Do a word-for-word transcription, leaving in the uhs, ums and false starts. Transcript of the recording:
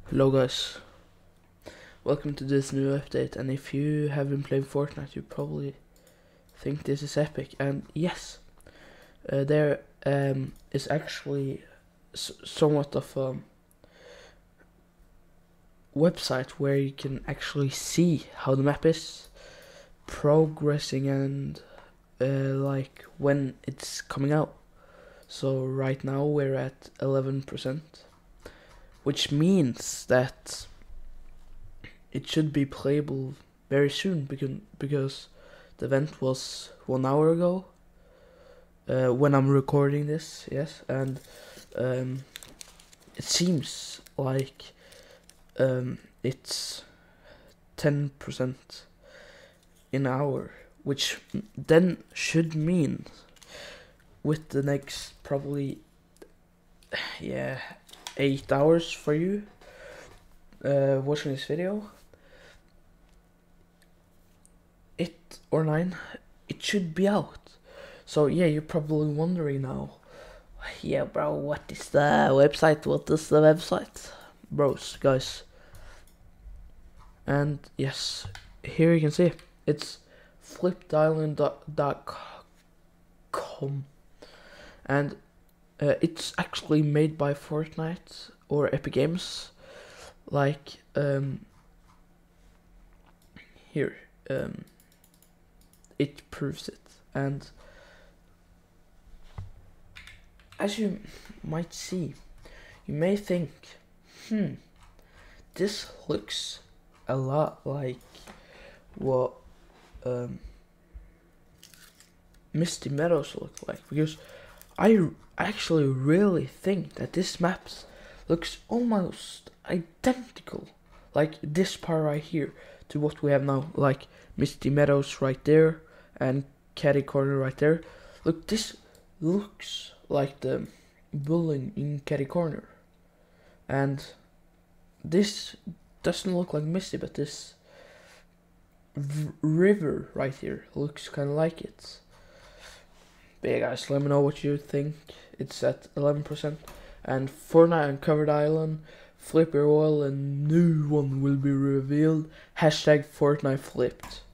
Hello guys, welcome to this new update, and if you haven't played Fortnite you probably think this is epic, and yes, uh, there um, is actually s somewhat of a website where you can actually see how the map is progressing and uh, like when it's coming out. So right now we're at eleven percent, which means that it should be playable very soon, because because the event was one hour ago uh, when I'm recording this. Yes, and um, it seems like um, it's ten percent in an hour, which then should mean with the next probably yeah eight hours for you uh, watching this video, it or nine, it should be out. So yeah, you're probably wondering now, yeah bro, what is the website, what is the website, bros, guys? And yes, here you can see it's flipped island dot com, and uh, it's actually made by Fortnite or Epic Games. Like um here um it proves it, and as you might see, you may think, hmm, this looks a lot like what um, Misty Meadows look like, because I actually really think that this map looks almost identical, like this part right here, to what we have now, like Misty Meadows right there and Catty Corner right there. Look, this looks like the building in Catty Corner, and this doesn't look like Misty, but this river right here looks kind of like it. But yeah guys, let me know what you think. It's at eleven percent, and Fortnite Uncovered Island, Flip Your Oil, and new one will be revealed. Hashtag Fortnite Flipped.